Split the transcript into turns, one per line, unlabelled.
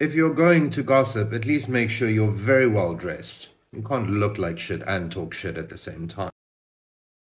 if you're going to gossip, at least make sure you're very well dressed. You can't look like shit and talk shit at the same time.